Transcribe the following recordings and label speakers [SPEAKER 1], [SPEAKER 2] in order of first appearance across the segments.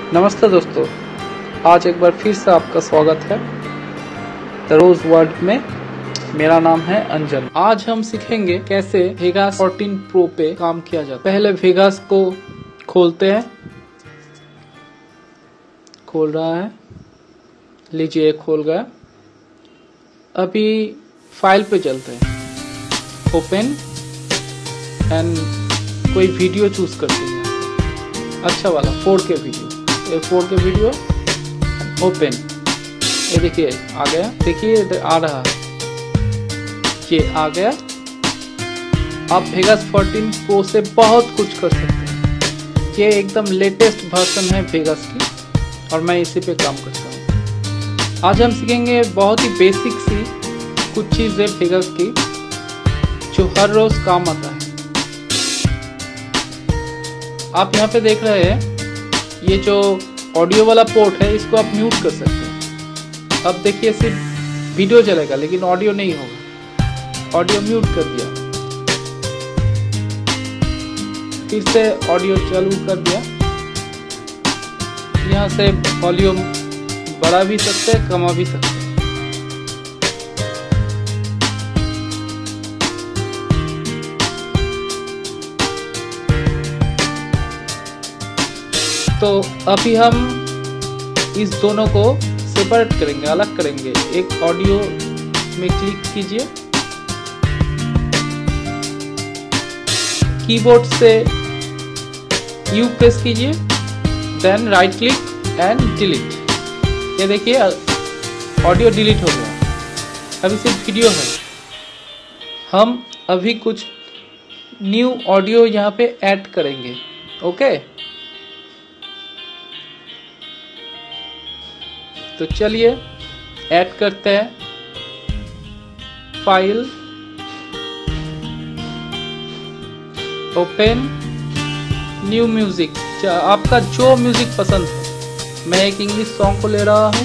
[SPEAKER 1] नमस्ते दोस्तों, आज एक बार फिर से आपका स्वागत है द रोज वर्ल्ड में। मेरा नाम है अंजन। आज हम सीखेंगे कैसे वेगास 14 प्रो पे काम किया जाता है। पहले वेगास को खोलते हैं। खोल रहा है, लीजिए खोल गया। अभी फाइल पे चलते हैं, ओपन एंड कोई वीडियो चूज करते हैं, अच्छा वाला 4K video. 4K video open, ये देखिए आ गया, देखिए आ रहा, ये आ गया। आप वेगास 14 प्रो से बहुत कुछ कर सकते हैं। ये एकदम लेटेस्ट वर्जन है वेगास की और मैं इसी पे काम करता हूँ। आज हम सीखेंगे बहुत ही बेसिक सी कुछ चीज़ें वेगास की जो हर रोज काम आता है। आप यहाँ पे देख रहे हैं, ये जो ऑडियो वाला पोर्ट है इसको आप म्यूट कर सकते हैं। अब देखिए सिर्फ वीडियो चलेगा लेकिन ऑडियो नहीं होगा। ऑडियो म्यूट कर दिया, फिर से ऑडियो चालू कर दिया। यहाँ से वॉल्यूम बढ़ा भी सकते हैं, कमा भी सकते हैं। तो अभी हम इस दोनों को सेपरेट करेंगे, अलग करेंगे। एक ऑडियो में क्लिक कीजिए, कीबोर्ड से यू प्रेस कीजिए, then right click and delete. ये देखिए ऑडियो डिलीट हो गया। अभी सिर्फ वीडियो है। हम अभी कुछ न्यू ऑडियो यहाँ पे ऐड करेंगे। ओके, तो चलिए ऐड करते हैं। File, open, new music. आपका जो म्यूजिक पसंद है, मैं एक इंग्लिश सॉन्ग को ले रहा हूं।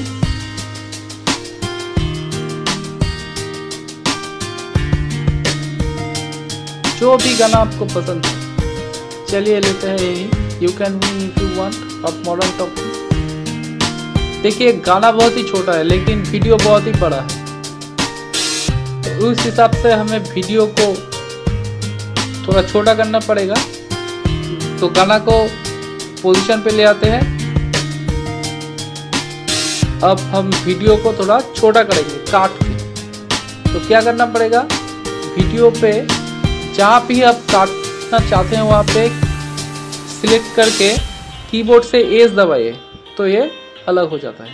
[SPEAKER 1] जो भी गाना आपको पसंद है, चलिए लेते हैं यही। You can win if you want of Modern Talking. देखिए गाना बहुत ही छोटा है लेकिन वीडियो बहुत ही बड़ा है, तो उस हिसाब से हमें वीडियो को थोड़ा छोटा करना पड़ेगा। तो गाना को पोजीशन पे ले आते हैं। अब हम वीडियो को थोड़ा छोटा करेंगे काट के। तो क्या करना पड़ेगा, वीडियो पे जहाँ भी आप काटना चाहते हैं वहाँ पे सिलेक्ट करके कीबोर्ड से एस दबाइए, तो ये अलग हो जाता है।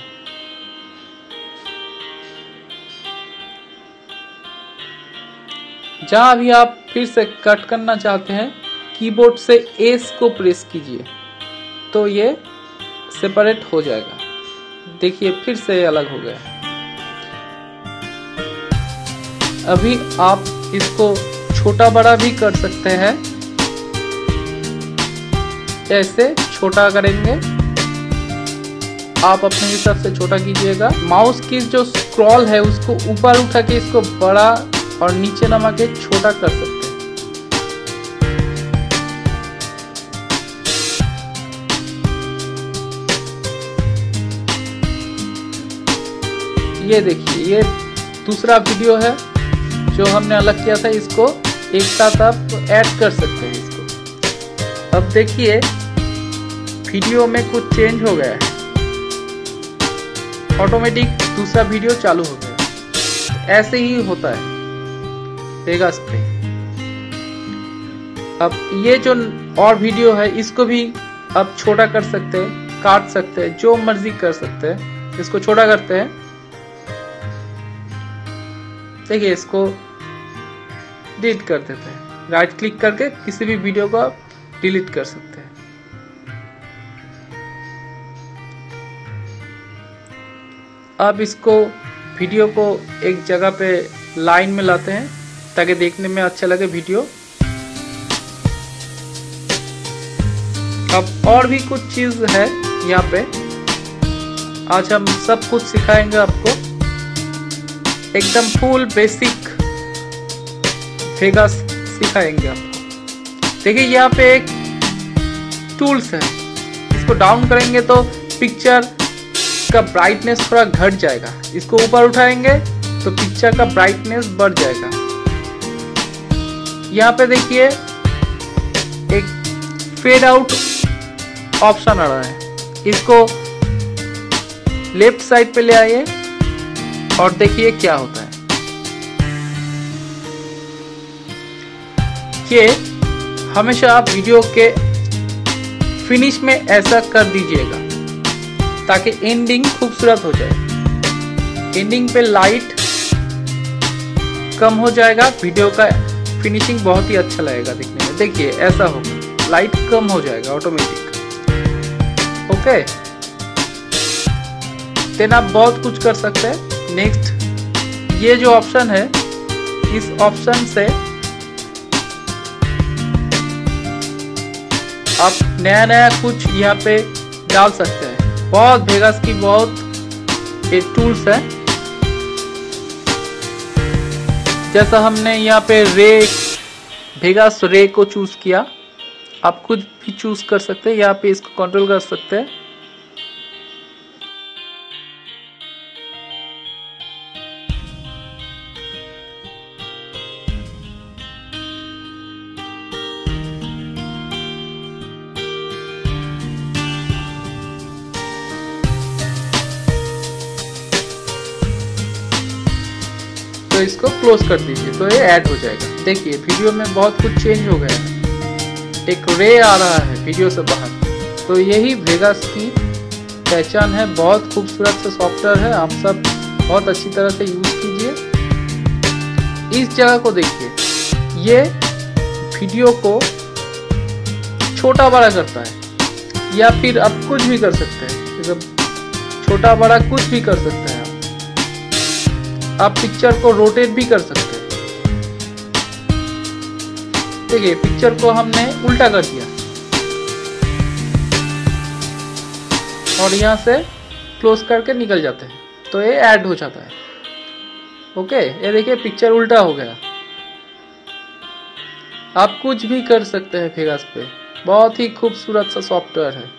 [SPEAKER 1] जहां भी आप फिर से कट करना चाहते हैं, कीबोर्ड से एस को प्रेस कीजिए, तो ये सेपरेट हो जाएगा। देखिए फिर से अलग हो गया। अभी आप इसको छोटा बड़ा भी कर सकते हैं। ऐसे छोटा करेंगे, आप अपने हिसाब से छोटा कीजिएगा। माउस की जो स्क्रॉल है उसको ऊपर उठा के इसको बड़ा और नीचे नमा के छोटा कर सकते हैं। ये देखिए, ये दूसरा वीडियो है जो हमने अलग किया था। इसको एक साथ आप ऐड कर सकते हैं इसको। अब देखिए वीडियो में कुछ चेंज हो गया है, ऑटोमेटिक दूसरा वीडियो चालू हो गया। ऐसे ही होता है वेगास पे। अब ये जो और वीडियो है इसको भी आप छोटा कर सकते हैं, काट सकते हैं, जो मर्जी कर सकते हैं। इसको छोटा करते हैं। देखिए इसको डिलीट कर देते हैं। राइट क्लिक करके किसी भी वीडियो को आप डिलीट कर सकते हैं। अब इसको वीडियो को एक जगह पे लाइन में लाते हैं ताकि देखने में अच्छा लगे वीडियो। अब और भी कुछ चीज है यहाँ पे। आज हम सब कुछ सिखाएंगे आपको, एकदम फुल बेसिक वेगास सिखाएंगे आपको। देखिए यहाँ पे एक टूल्स है, इसको डाउन करेंगे तो पिक्चर का ब्राइटनेस थोड़ा घट जाएगा। इसको ऊपर उठाएंगे तो पिक्चर का ब्राइटनेस बढ़ जाएगा। यहाँ पे देखिए एक फेड आउट ऑप्शन आ रहा है, इसको लेफ्ट साइड पे ले आइए और देखिए क्या होता है। ये हमेशा आप वीडियो के फिनिश में ऐसा कर दीजिएगा ताकि एंडिंग खूबसूरत हो जाए। एंडिंग पे लाइट कम हो जाएगा, वीडियो का फिनिशिंग बहुत ही अच्छा लगेगा दिखने में। देखिए ऐसा होगा, लाइट कम हो जाएगा ऑटोमेटिक। ओके, देन आप बहुत कुछ कर सकते हैं। नेक्स्ट ये जो ऑप्शन है, इस ऑप्शन से आप नया नया कुछ यहाँ पे डाल सकते हैं। बहुत वेगास की बहुत ये टूल्स है, जैसा हमने यहाँ पे वेगास रे को चूज किया, आप कुछ भी चूज कर सकते हैं। यहाँ पे इसको कंट्रोल कर सकते हैं। तो इसको क्लोज कर दीजिए तो ये ऐड हो जाएगा। देखिए वीडियो में बहुत कुछ चेंज हो गया है, एक रे आ रहा है वीडियो से बाहर। तो यही वेगास की पहचान है। बहुत खूबसूरत से सॉफ्टवेयर है, आप सब बहुत अच्छी तरह से यूज कीजिए। इस जगह को देखिए, ये वीडियो को छोटा बड़ा करता है, या फिर आप कुछ भी कर सकते हैं, छोटा बड़ा कुछ भी कर सकते हैं। आप पिक्चर को रोटेट भी कर सकते हैं। देखिए पिक्चर को हमने उल्टा कर दिया और यहाँ से क्लोज करके निकल जाते हैं तो ये ऐड हो जाता है। ओके, ये देखिए पिक्चर उल्टा हो गया। आप कुछ भी कर सकते हैं वेगास पे, बहुत ही खूबसूरत सा सॉफ्टवेयर है।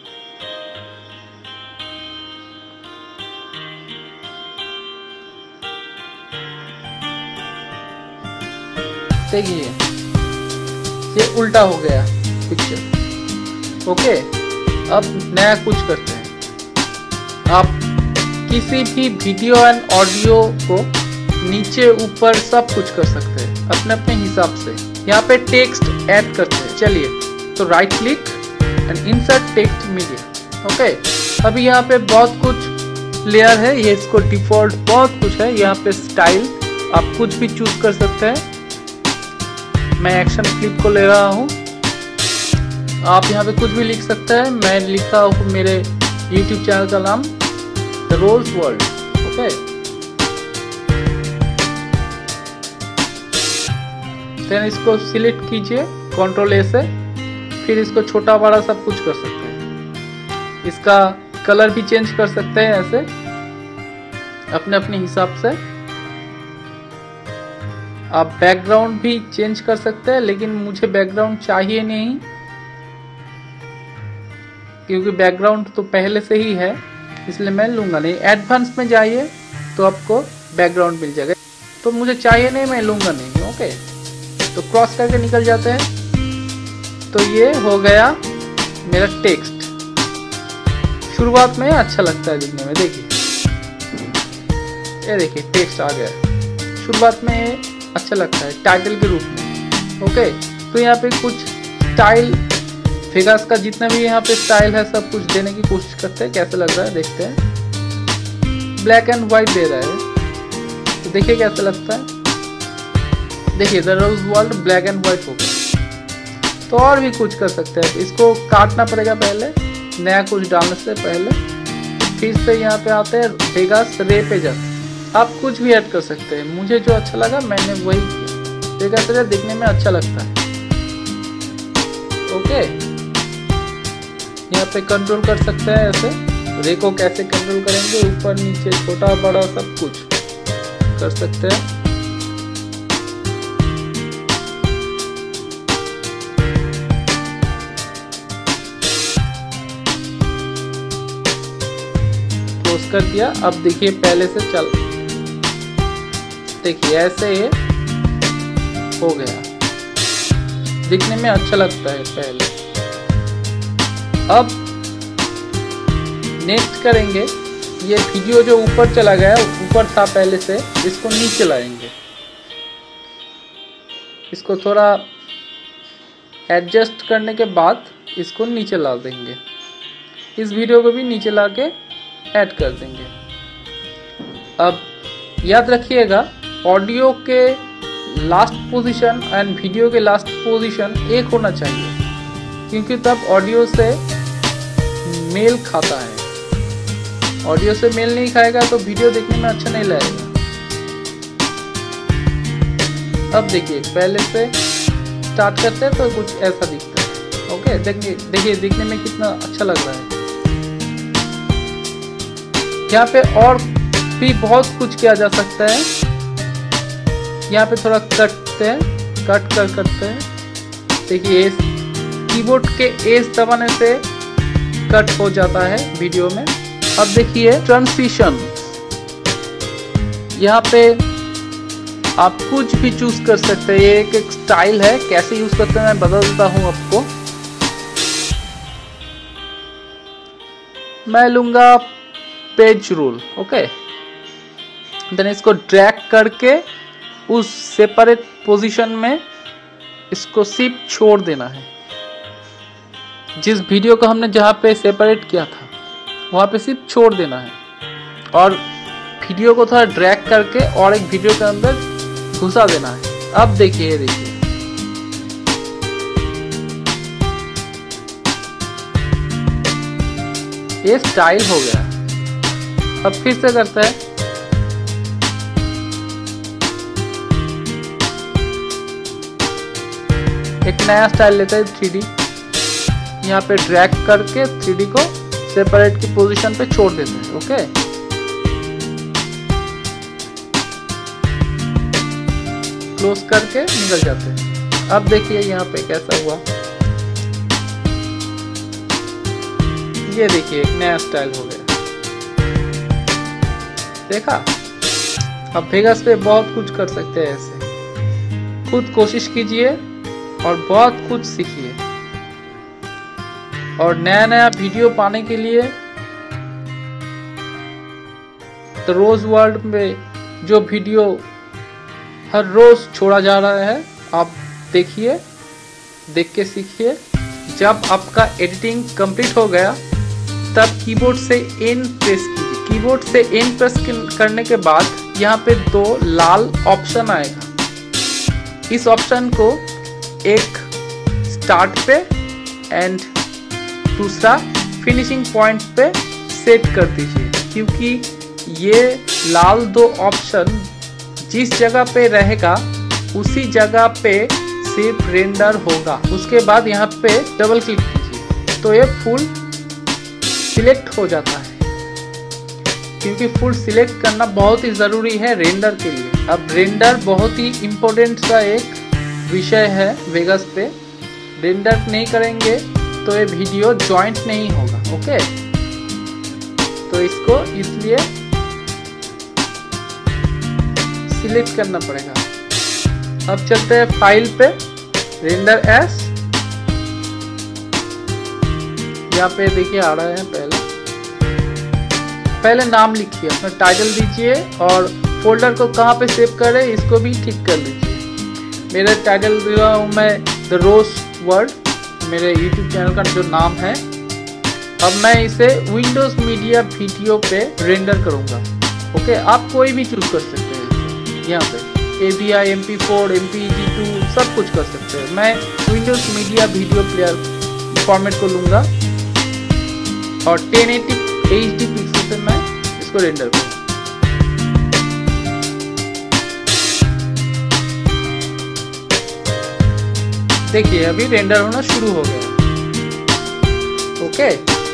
[SPEAKER 1] देखिए ये उल्टा हो गया पिक्चर। ओके, अब नया कुछ करते हैं। आप किसी भी वीडियो एंड ऑडियो को नीचे ऊपर सब कुछ कर सकते हैं अपने अपने हिसाब से। यहाँ पे टेक्स्ट ऐड करते हैं। चलिए, तो right click and insert text media. Okay, अभी यहाँ पे बहुत कुछ लेयर है, ये इसको डिफॉल्ट बहुत कुछ है। यहाँ पे स्टाइल आप कुछ भी चूज कर सकते हैं। मैं एक्शन क्लिप को ले रहा हूँ, आप यहाँ पे कुछ भी लिख सकते हैं। मैं लिखा हूँ मेरे YouTube चैनल का नाम the rolls world. Okay, then इसको सिलेक्ट कीजिए Ctrl A से, फिर इसको छोटा बड़ा सब कुछ कर सकते हैं। इसका कलर भी चेंज कर सकते हैं ऐसे अपने अपने हिसाब से। आप बैकग्राउंड भी चेंज कर सकते हैं, लेकिन मुझे बैकग्राउंड चाहिए नहीं क्योंकि बैकग्राउंड तो पहले से ही है, इसलिए मैं लूंगा नहीं। एडवांस में जाइए तो आपको बैकग्राउंड मिल जाएगा, तो मुझे चाहिए नहीं, मैं लूंगा नहीं। ओके, तो क्रॉस करके निकल जाते हैं। तो ये हो गया मेरा टेक्स्ट। शुरुआत में अच्छा लगता है दिखने में। देखिए ये देखिए टेक्स्ट आ गया। शुरुआत में अच्छा लगता है टाइटल के रूप में। ओके, तो यहाँ पे कुछ स्टाइल, वेगास का जितना भी यहाँ पे स्टाइल है सब कुछ देने की कोशिश करते हैं। कैसा लग रहा है देखते हैं। ब्लैक एंड व्हाइट दे रहा है, तो देखिए कैसा लगता है। देखिए the rose world black and white हो गया। तो और भी कुछ कर सकते हैं। इसको काटना पड़ेगा पहले, नया कुछ डालने से पहले। फिर से यहाँ पे आते हैं वेगास रे पे जाते हैं। आप कुछ भी ऐड कर सकते हैं, मुझे जो अच्छा लगा मैंने वही किया। वेगास रे दिखने में अच्छा लगता है। ओके, यहाँ पे कंट्रोल कर सकते हैं ऐसे। रे को कैसे कंट्रोल करेंगे, ऊपर नीचे छोटा बड़ा सब कुछ कर सकते हैं। क्लोज कर दिया। अब देखिए पहले से चल, देखिए ऐसे ये हो गया, दिखने में अच्छा लगता है पहले। अब नेक्स्ट करेंगे, ये वीडियो जो ऊपर चला गया, ऊपर था पहले से, इसको नीचे लाएंगे। इसको थोड़ा एडजस्ट करने के बाद इसको नीचे ला देंगे। इस वीडियो को भी नीचे ला के ऐड कर देंगे। अब याद रखिएगा, ऑडियो के लास्ट पोजीशन एंड वीडियो के लास्ट पोजीशन एक होना चाहिए, क्योंकि तब ऑडियो से मेल खाता है। ऑडियो से मेल नहीं खाएगा तो वीडियो देखने में अच्छा नहीं लगेगा। अब देखिए पहले से स्टार्ट करते हैं तो कुछ ऐसा दिखता है। ओके, देखिए दिखने में कितना अच्छा लग रहा है। यहाँ पे और भी बहुत कुछ किया जा सकता है। यहाँ पे थोड़ा करते हैं। देखिए कीबोर्ड के एस दबाने से कट हो जाता है वीडियो में। अब देखिए ट्रांजिशन, यहाँ पे आप कुछ भी चूज कर सकते हैं। ये एक स्टाइल है, कैसे यूज करते हैं मैं बदलता हूं आपको। मैं लूंगा पेज रूल। ओके, देन इसको ड्रैग करके उस सेपरेट पोजीशन में इसको सिर्फ छोड़ देना है। जिस वीडियो को हमने जहां पे सेपरेट किया था वहां पे सिर्फ छोड़ देना है, और वीडियो को थोड़ा ड्रैग करके और एक वीडियो के अंदर घुसा देना है। अब देखिए ये स्टाइल हो गया। अब फिर से करता है, एक नया स्टाइल लेते हैं 3D। यहाँ पे ड्रैग करके 3D को सेपरेट की पोजीशन पे छोड़ देते हैं। ओके, क्लोज करके निकल जाते हैं। अब देखिए यहाँ पे कैसा हुआ, ये देखिए एक नया स्टाइल हो गया। देखा, अब वेगास पे बहुत कुछ कर सकते हैं ऐसे। खुद कोशिश कीजिए और बहुत कुछ सीखिए। और नया नया वीडियो पाने के लिए द रोज वर्ल्ड में जो वीडियो हर रोज छोड़ा जा रहा है, आप देखिए, देख के सीखिए। जब आपका एडिटिंग कंप्लीट हो गया तब कीबोर्ड से एन प्रेस कीजिए। कीबोर्ड से एन प्रेस करने के बाद यहाँ पे 2 लाल ऑप्शन आएगा। इस ऑप्शन को एक स्टार्ट पे एंड दूसरा फिनिशिंग पॉइंट पे सेट कर दीजिए, क्योंकि ये लाल 2 ऑप्शन जिस जगह पे रहेगा उसी जगह पे सिर्फ रेंडर होगा। उसके बाद यहाँ पे डबल क्लिक कीजिए तो ये फुल सिलेक्ट हो जाता है, क्योंकि फुल सिलेक्ट करना बहुत ही ज़रूरी है रेंडर के लिए। अब रेंडर बहुत ही इम्पोर्टेंट सा एक विषय है वेगास पे। रेंडर नहीं करेंगे तो ये वीडियो जॉइंट नहीं होगा। ओके, तो इसको इसलिए सिलेक्ट करना पड़ेगा। अब चलते हैं फाइल पे, रेंडर एस। यहाँ पे देखिए आ रहा है, पहले नाम लिखिए, अपना टाइटल दीजिए और फोल्डर को कहाँ पे सेव करें इसको भी ठीक कर लीजिए। मेरा टाइटल दे रहा हूँ मैं द रोज वर्ल्ड, मेरे यूट्यूब चैनल का जो नाम है। अब मैं इसे विंडोज मीडिया वीडियो पे रेंडर करूँगा। ओके, आप कोई भी चूज कर सकते हैं। यहाँ पे AVI, MP4, MPEG 2 सब कुछ कर सकते हैं। मैं Windows media video player format को लूँगा और 1080 HD पिक्सल से मैं इसको रेंडर करूँगा। देखिए अभी रेंडर होना शुरू हो गया। ओके,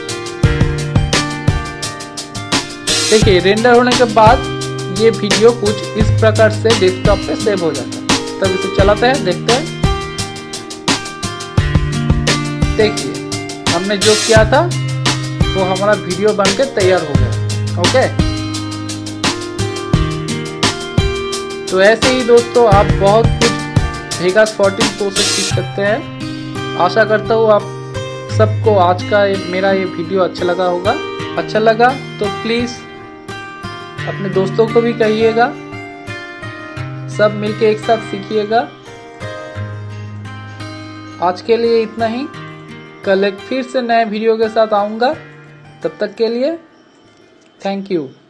[SPEAKER 1] देखिए रेंडर होने के बाद ये वीडियो कुछ इस प्रकार से डेस्कटॉप पे सेव हो जाता है। तब इसे चलाते हैं, देखते हैं। देखिए हमने जो किया था वो हमारा वीडियो बनकर तैयार हो गया। ओके। तो ऐसे ही दोस्तों आप बहुत कुछ वेगास 14 प्रो से सीख सकते हैं। आशा करता हूँ आप सबको आज का मेरा ये वीडियो अच्छा लगा होगा। अच्छा लगा तो प्लीज़ अपने दोस्तों को भी कहिएगा, सब मिलके एक साथ सीखिएगा। आज के लिए इतना ही, कल एक फिर से नए वीडियो के साथ आऊँगा। तब तक के लिए थैंक यू।